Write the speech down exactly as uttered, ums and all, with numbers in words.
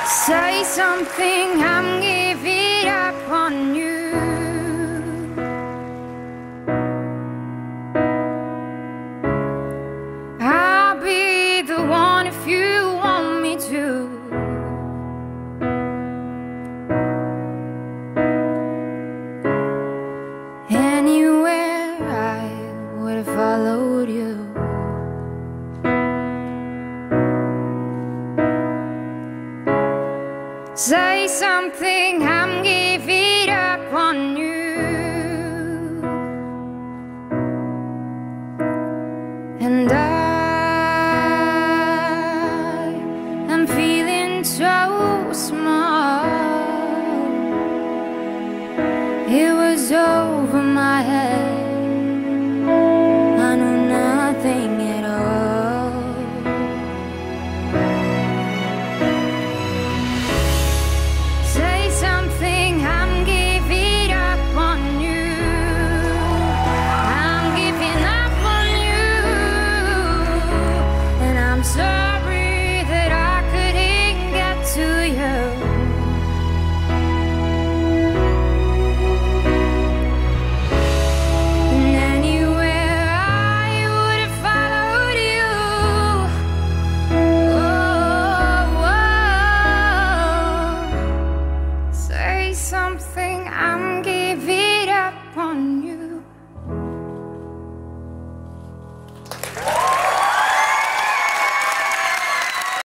Say something, I'm giving up on you. I'll be the one if you want me to. Anywhere I would have followed you. Say something, I'm giving up on you. And I am feeling so small. It was over my head. I knew nothing at all. Say something, I'm giving up on you. I'm giving up on you. And I'm sorry that I couldn't get to you. And anywhere I would have followed you. Oh, oh. Say something, I'm giving